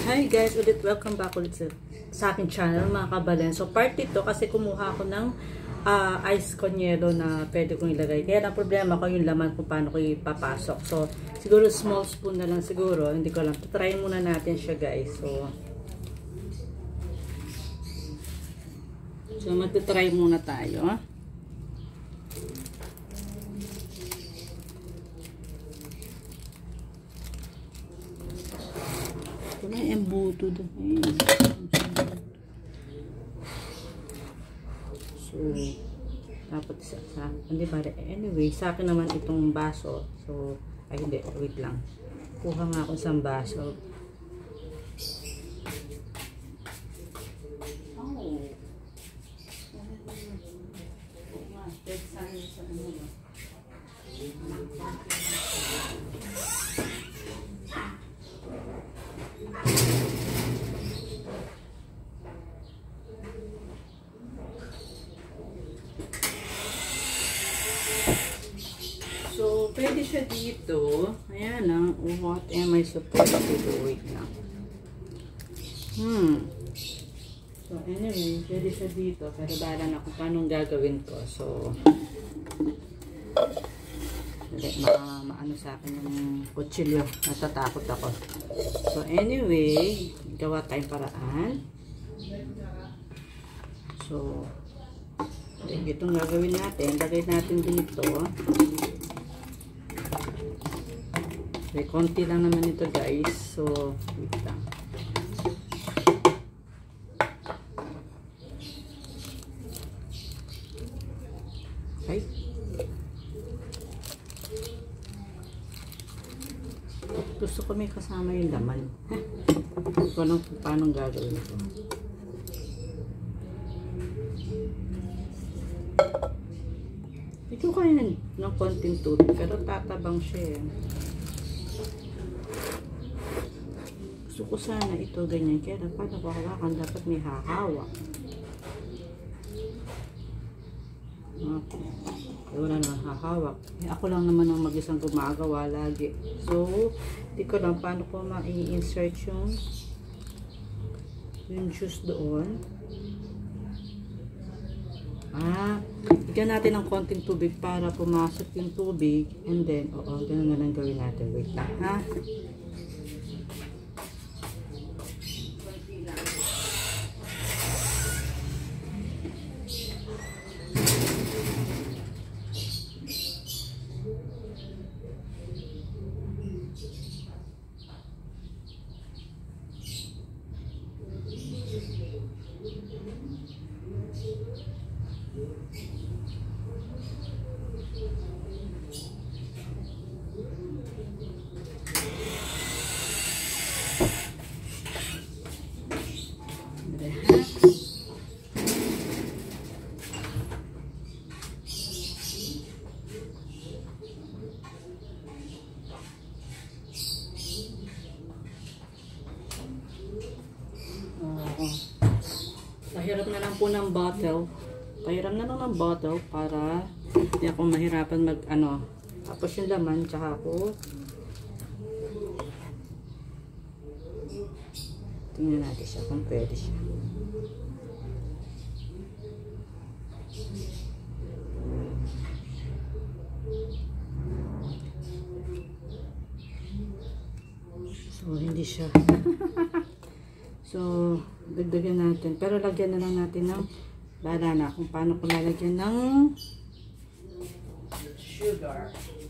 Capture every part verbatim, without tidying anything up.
Hi guys, ulit welcome back ulit sa, sa aking channel mga kabalen. So part ito kasi kumuha ako ng uh, ice conyelo na pwede kong ilagay. Kaya ang problema ko yung laman kung paano ko ipapasok. So siguro small spoon na lang siguro. Hindi ko lang. Try muna natin siya guys. So So magta-try muna tayo. May embuto doon. So, dapat sa, sa hindi ba? Anyway, sa akin naman itong baso. So, ay hindi, wait lang. Kuha nga ako sa baso. Oh. So, pwede siya dito. Ayan lang. What am I supposed to do? Wait lang. Hmm. So, anyway, pwede siya dito. Pero bahala na kung paano gagawin ko. So, ma maano sa akin yung kutsilyo. Natatakot ako. So, anyway, gawa tayong paraan. So, itong gagawin natin. Lagay natin dito. May konti lang naman ito guys. So, wait lang. Okay. Gusto ko may kasama yung laman. Hindi ko alam kung paano gagawin ito. Ito kaya ng, ng konting tubig. Pero tatabang siya eh. Gusto ko sana ito ganyan. Kaya dapat napahawakan. Dapat may hahawak. Okay. Wala na hahawak. Eh, ako lang naman ang mag-isang gumagawa lagi. So, hindi ko lang paano ko ma-i-insert yung yung juice doon. Ah, bigyan natin ng konting tubig para pumasok yung tubig. And then, oo, ganun na lang gawin natin. Wait lang, ha? Pahiram na lang po ng bottle. Pahiram na lang ng bottle para hindi ako mahirapan mag ano. Tapos yung laman, tsaka ako. Tingnan natin siya kung pwede siya. So, hindi siya. So, dagdagan natin. Pero lagyan na lang natin ng bahala na kung paano ko lalagyan ng sugar.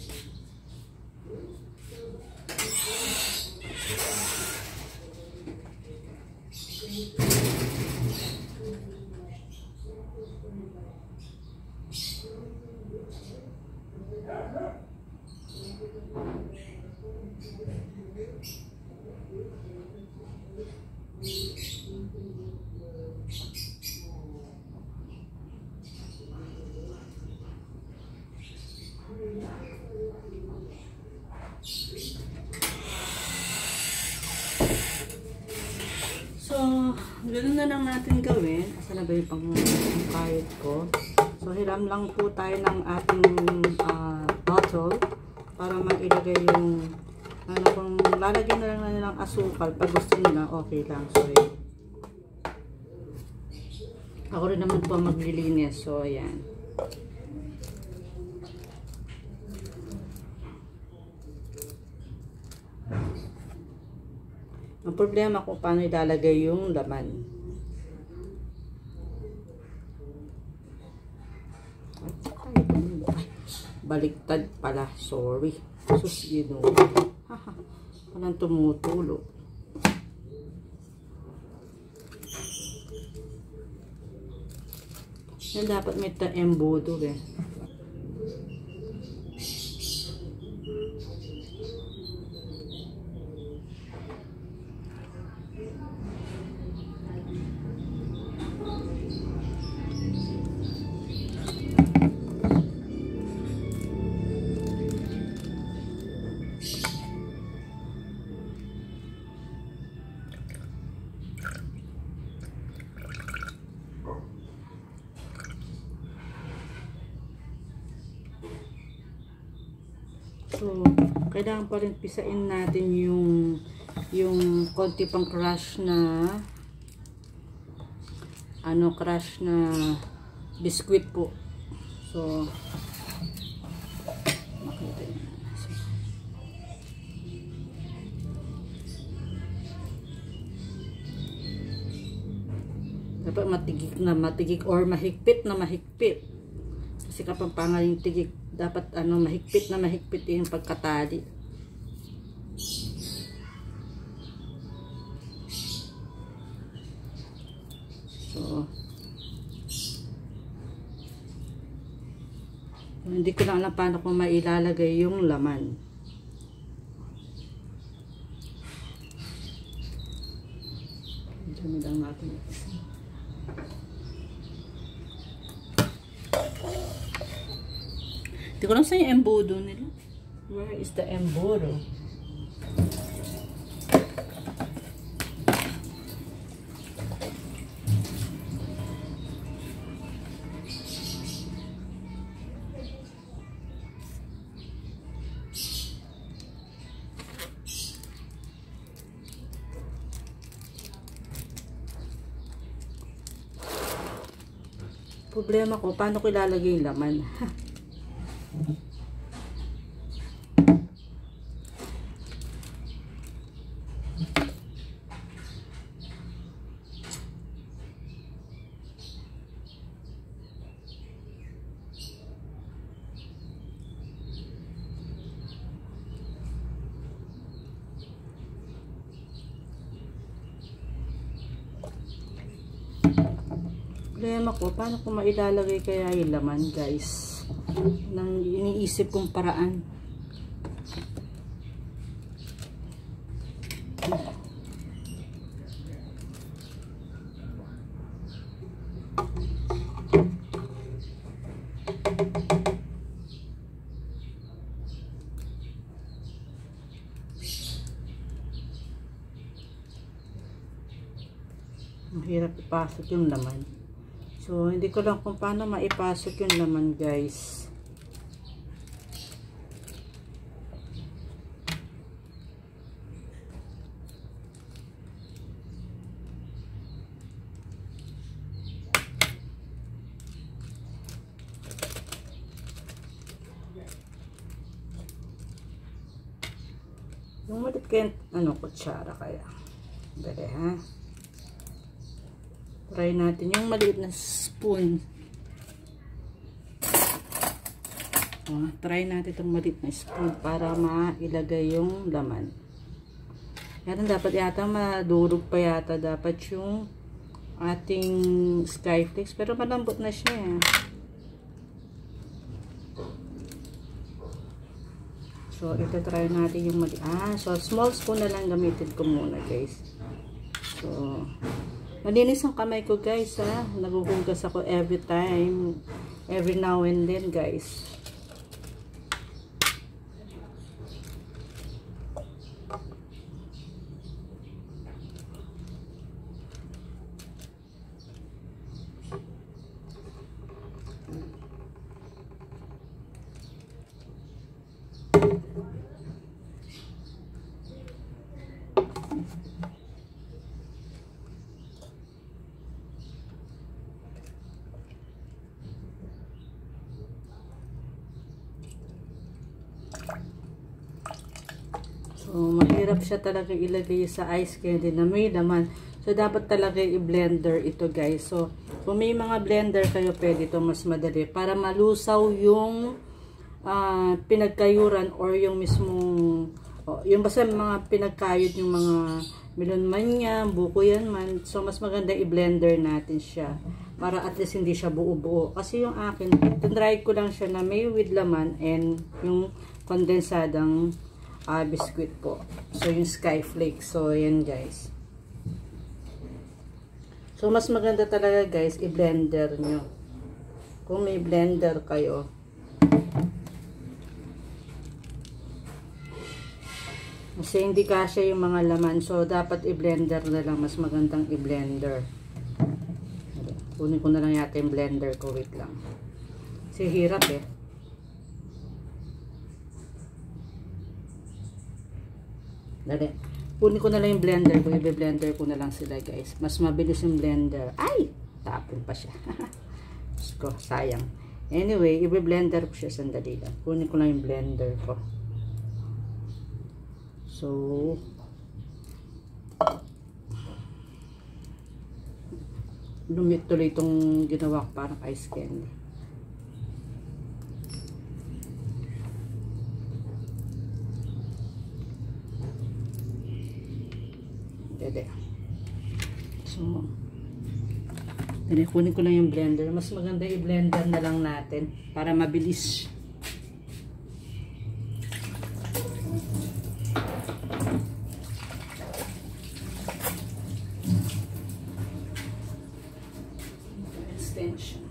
So, ganoon na lang natin gawin. Asa na ba yung pang-kayod ko? So, hiram lang po tayo ng ating uh, bottle para mailagay yung ano kung lalagyan na lang na nilang asukal pag gusto nila, okay lang. So, yun. Ako rin naman po maglilinis. So, ayan. Ang problema kung paano ilalagay yung laman. Ay, baliktad pala. Sorry. Sus, you know. Haha. Parang tumutulo. Yan dapat may ta-embodo eh. So, kailangan pa rin pisain natin yung yung konti pang crush na ano, crush na biscuit po. So, makita nyo. Dapat matigik na matigik or mahigpit na mahigpit. Kasi kapag pangal yung tigik, dapat ano, mahigpit na mahigpit yung pagkatali. So, hindi ko na alam paano ko mailalagay yung laman. Dami lang natin. Hindi ko lang saan yung embodo nila. Where is the embodo? Problema ko, paano ko ilalagay yung laman? Problema ko, paano ko mailalagay kaya yung laman, guys? Nang iniisip kong paraan. Mahirap ipasok yung laman. So, hindi ko lang kung paano maipasok yung laman, guys. Yung malit kaya, ano, kutsara kaya. Dali, ha? Try natin yung maliit na spoon. Oh, try natin itong maliit na spoon para mailagay yung laman. Yan, dapat yata madurog pa yata dapat yung ating Skyflakes. Pero malambot na siya. Eh. So, ito try natin yung maliit. Ah, so small spoon na lang gamitin ko muna, guys. So, malinis ang kamay ko, guys, ha. Naguhugas ako every time. Every now and then, guys. mahirap siya talaga ilagay sa ice candy na may laman. So, dapat talaga i-blender ito, guys. So, kung may mga blender kayo, pwede ito mas madali. Para malusaw yung uh, pinagkayuran or yung mismong, oh, yung basta mga pinagkayod yung mga melon man yan, buko yan man. So, mas maganda i-blender natin siya. Para at least hindi siya buo-buo. Kasi yung akin, try ko lang siya na may with laman and yung kondensadang uh, biscuit po. So, yung sky flakes. So, yan guys. So, mas maganda talaga guys, i-blender nyo. Kung may blender kayo. Kasi hindi kasya yung mga laman. So, dapat i-blender na lang. Mas magandang i-blender. Kunin ko na lang yata yung blender ko. Wait lang. Kasi hirap eh. Dali. Kunin ko na lang yung blender ko. I-blender ko na lang sila guys. Mas mabilis yung blender. Ay! Tapon pa siya. Diyos ko, sayang. Anyway, i-blender ko siya sandali lang. Kunin ko lang yung blender ko. So, lumit tuloy itong ginawa ko parang ice candy. Dede. So, dede, kunin ko lang yung blender. Mas maganda i-blender na lang natin para mabilis. Extension.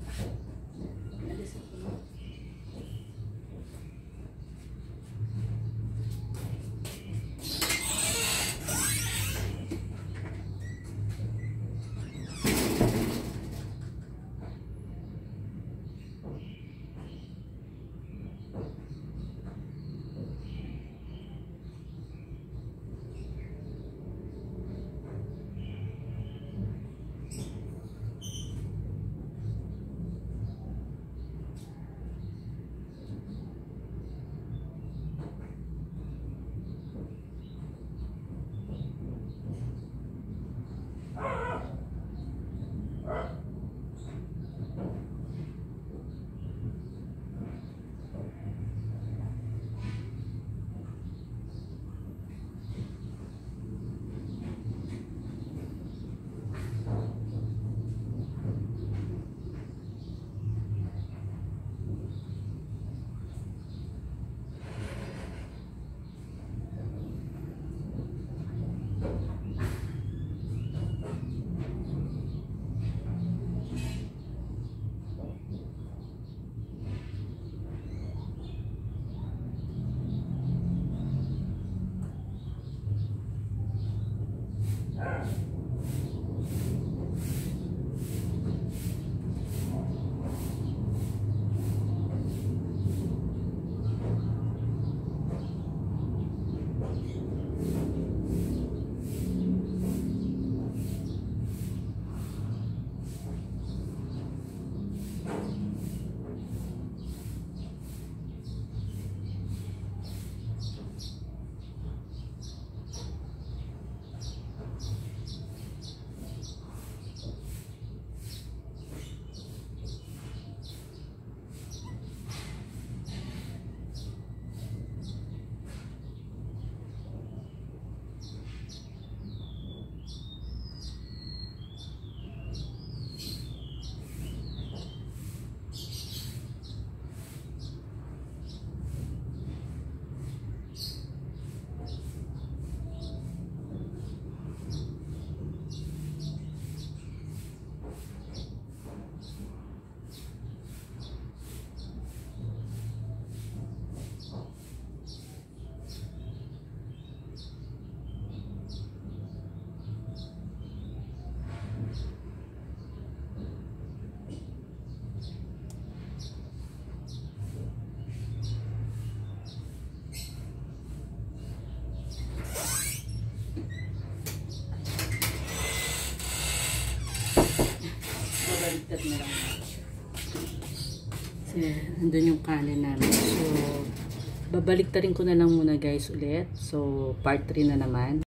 baliktad na lang. Kasi nandun yung kanin namin. So, babalik ta rin ko na lang muna guys ulit. So, part three na naman.